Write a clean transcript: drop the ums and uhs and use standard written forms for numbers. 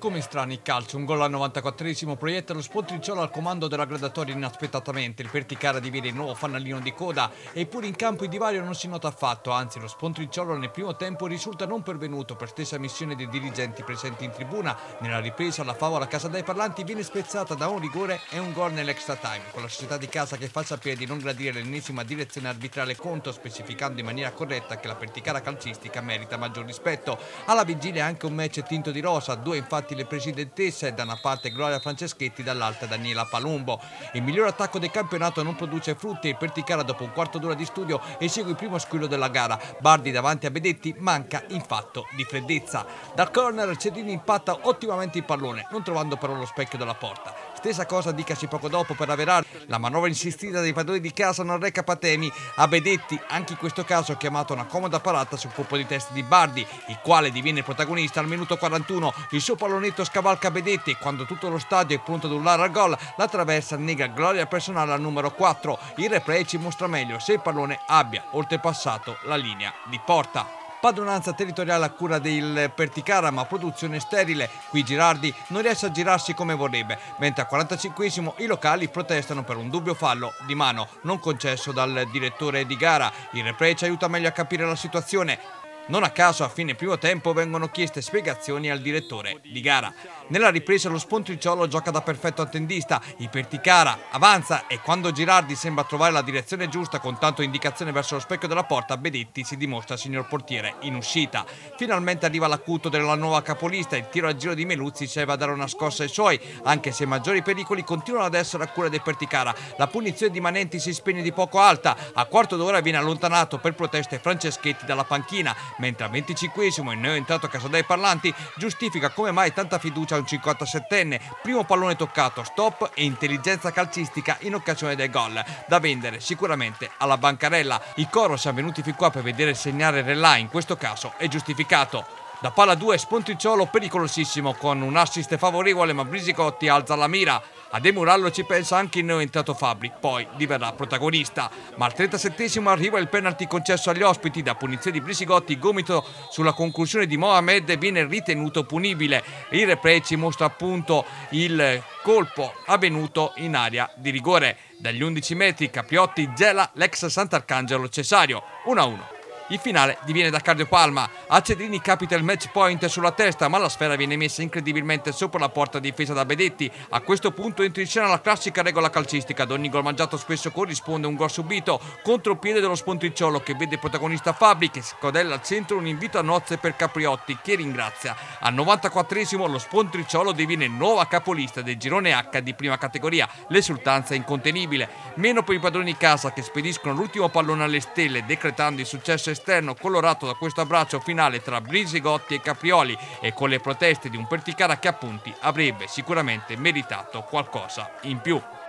Come strani calcio, un gol al 94esimo proietta lo Spontriciolo al comando della Gradatoria inaspettatamente, il Perticara diviene il nuovo fanalino di coda, eppure in campo il divario non si nota affatto, anzi lo Spontriciolo nel primo tempo risulta non pervenuto per stessa missione dei dirigenti presenti in tribuna. Nella ripresa la favola Casa dei Parlanti viene spezzata da un rigore e un gol nell'extra time, con la società di casa che fa sapere di non gradire l'ennesima direzione arbitrale contro, specificando in maniera corretta che la Perticara calcistica merita maggior rispetto. Alla vigilia anche un match tinto di rosa, due infatti le presidentesse, da una parte Gloria Franceschetti, dall'altra Daniela Palumbo. Il miglior attacco del campionato non produce frutti e il Perticara dopo un quarto d'ora di studio esegue il primo squillo della gara. Bardi davanti a Bedetti manca in fatto di freddezza. Dal corner Cedrini impatta ottimamente il pallone, non trovando però lo specchio della porta. Stessa cosa dicasi poco dopo per Averardi. La manovra insistita dei padroni di casa non reca patemi a Bedetti, anche in questo caso chiamato una comoda parata sul colpo di testa di Bardi, il quale diviene protagonista al minuto 41. Il suo pallonetto scavalca Bedetti e quando tutto lo stadio è pronto ad urlare al gol, la traversa nega gloria personale al numero 4. Il replay ci mostra meglio se il pallone abbia oltrepassato la linea di porta. Padronanza territoriale a cura del Perticara, ma produzione sterile. Qui Girardi non riesce a girarsi come vorrebbe, mentre al 45esimo i locali protestano per un dubbio fallo di mano non concesso dal direttore di gara. Il replay ci aiuta meglio a capire la situazione. Non a caso a fine primo tempo vengono chieste spiegazioni al direttore di gara. Nella ripresa lo Spontriciolo gioca da perfetto attendista, il Perticara avanza e quando Girardi sembra trovare la direzione giusta con tanto indicazione verso lo specchio della porta, Bedetti si dimostra signor portiere in uscita. Finalmente arriva l'acuto della nuova capolista, il tiro a giro di Meluzzi serve a dare una scossa ai suoi, anche se maggiori pericoli continuano ad essere a cura del Perticara. La punizione di Manenti si spegne di poco alta, a quarto d'ora viene allontanato per proteste Franceschetti dalla panchina, mentre al 25esimo il neoentrato Casa dei Parlanti giustifica come mai tanta fiducia a un 57enne, primo pallone toccato, stop e intelligenza calcistica in occasione del gol, da vendere sicuramente alla bancarella. I coro siamo venuti fin qua per vedere segnare Relà, in questo caso è giustificato. Da palla 2 Spontriciolo pericolosissimo con un assist favorevole, ma Brisigotti alza la mira. A demurarlo ci pensa anche il neoentrato Fabbri, poi diverrà protagonista. Ma al 37esimo arriva il penalty concesso agli ospiti, da punizione di Brisigotti il gomito sulla conclusione di Mohamed viene ritenuto punibile. Il replay ci mostra appunto il colpo avvenuto in area di rigore. Dagli 11 metri Capriotti gela l'ex Sant'Arcangelo Cesario, 1-1. Il finale diviene da cardiopalma, a Cedrini capita il match point sulla testa, ma la sfera viene messa incredibilmente sopra la porta difesa da Bedetti. A questo punto entra in scena la classica regola calcistica, ad ogni gol mangiato spesso corrisponde un gol subito, contropiede dello Spontriciolo che vede protagonista Fabbri che scodella al centro un invito a nozze per Capriotti che ringrazia. Al 94esimo lo Spontriciolo diviene nuova capolista del girone H di prima categoria, l'esultanza è incontenibile, meno per i padroni di casa che spediscono l'ultimo pallone alle stelle decretando il successo esterno colorato da questo abbraccio finale tra Brisigotti e Caprioli e con le proteste di un Perticara che a punti avrebbe sicuramente meritato qualcosa in più.